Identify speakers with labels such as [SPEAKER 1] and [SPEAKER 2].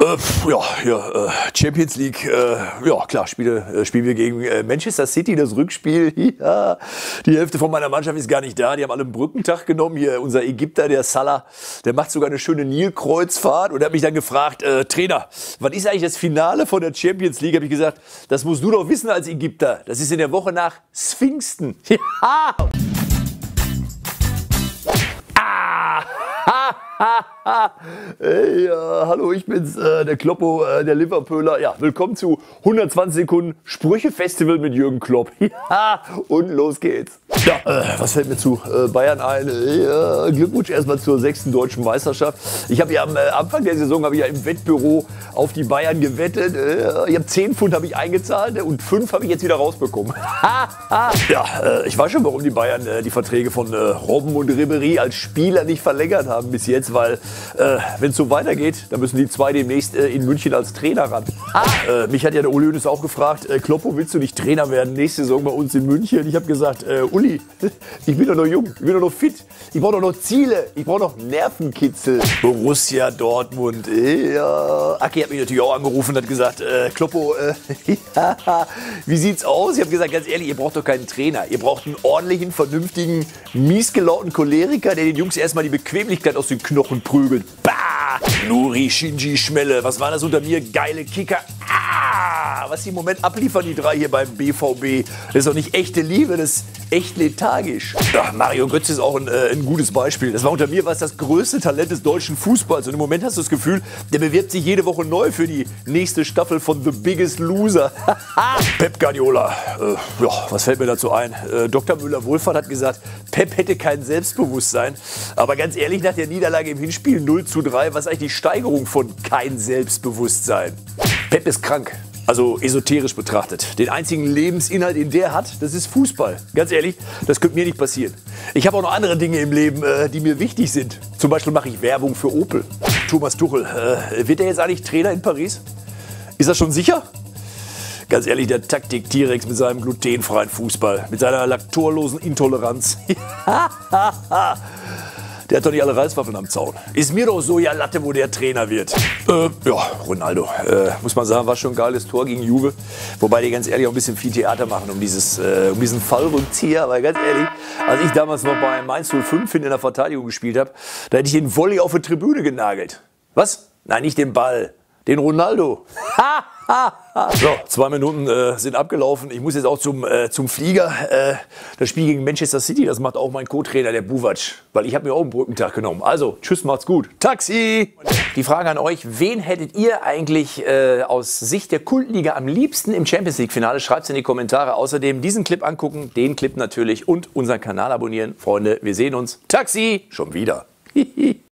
[SPEAKER 1] Champions League, ja klar, spielen wir gegen Manchester City, das Rückspiel. Ja, die Hälfte von meiner Mannschaft ist gar nicht da, die haben alle einen Brückentag genommen. Hier unser Ägypter, der Salah, der macht sogar eine schöne Nilkreuzfahrt und hat mich dann gefragt, Trainer, wann ist eigentlich das Finale von der Champions League? Habe ich gesagt, das musst du doch wissen als Ägypter. Das ist in der Woche nach Pfingsten. Ja. Hey, hallo, ich bin's, der Kloppo, der Liverpooler. Ja, willkommen zu 120 Sekunden Sprüche-Festival mit Jürgen Klopp. Ja, und los geht's. Ja, was fällt mir zu Bayern ein? Glückwunsch erstmal zur 6. deutschen Meisterschaft. Ich habe ja am Anfang der Saison im Wettbüro auf die Bayern gewettet. Ich habe 10 Pfund habe ich eingezahlt und 5 habe ich jetzt wieder rausbekommen. Ja, ich weiß schon, warum die Bayern die Verträge von Robben und Ribéry als Spieler nicht verlängert haben bis jetzt, weil wenn es so weitergeht, dann müssen die zwei demnächst in München als Trainer ran. Mich hat ja der Uli Hoeneß auch gefragt, Kloppo, willst du nicht Trainer werden nächste Saison bei uns in München? Ich habe gesagt, Uli, ich bin doch noch jung, ich bin doch noch fit, ich brauche doch noch Ziele, ich brauche noch Nervenkitzel. Borussia Dortmund, ja. Aki hat mich natürlich auch angerufen und hat gesagt, Kloppo, wie sieht's aus? Ich habe gesagt, ganz ehrlich, ihr braucht doch keinen Trainer, ihr braucht einen ordentlichen, vernünftigen, miesgelaunten Choleriker, der den Jungs erstmal die Bequemlichkeit aus den Knochen prügelt. Bah! Nuri, Shinji, Schmelle, was war das unter mir? Geile Kicker. Was die im Moment abliefern, die drei hier beim BVB. Das ist doch nicht echte Liebe, das ist echt lethargisch. Ja, Mario Götze ist auch ein gutes Beispiel. Das war unter mir das größte Talent des deutschen Fußballs. Und im Moment hast du das Gefühl, der bewirbt sich jede Woche neu für die nächste Staffel von The Biggest Loser. Pep Guardiola. Ja, was fällt mir dazu ein? Dr. Müller-Wohlfahrt hat gesagt, Pep hätte kein Selbstbewusstsein. Aber ganz ehrlich, nach der Niederlage im Hinspiel 0:3, was ist eigentlich die Steigerung von kein Selbstbewusstsein? Pep ist krank. Also esoterisch betrachtet. Den einzigen Lebensinhalt, den der hat, das ist Fußball. Ganz ehrlich, das könnte mir nicht passieren. Ich habe auch noch andere Dinge im Leben, die mir wichtig sind. Zum Beispiel mache ich Werbung für Opel. Thomas Tuchel, wird er jetzt eigentlich Trainer in Paris? Ist das schon sicher? Ganz ehrlich, der Taktik-T-Rex mit seinem glutenfreien Fußball, mit seiner laktorlosen Intoleranz. Der hat doch nicht alle Reiswaffeln am Zaun. Ist mir doch so ja Latte, wo der Trainer wird. Ja, Ronaldo. Muss man sagen, war schon ein geiles Tor gegen Juve. Wobei die ganz ehrlich auch ein bisschen viel Theater machen um diesen Fallrückzieher. Aber ganz ehrlich, als ich damals noch bei Mainz 05 in der Verteidigung gespielt habe, da hätte ich den Volley auf die Tribüne genagelt. Was? Nein, nicht den Ball. Den Ronaldo. So, 2 Minuten sind abgelaufen. Ich muss jetzt auch zum Flieger. Das Spiel gegen Manchester City, das macht auch mein Co-Trainer, der Buvac. Weil ich habe mir auch einen Brückentag genommen. Also, tschüss, macht's gut. Taxi! Die Frage an euch, wen hättet ihr eigentlich aus Sicht der Kultliga am liebsten im Champions League-Finale? Schreibt es in die Kommentare. Außerdem diesen Clip angucken, den Clip natürlich und unseren Kanal abonnieren. Freunde, wir sehen uns. Taxi! Schon wieder.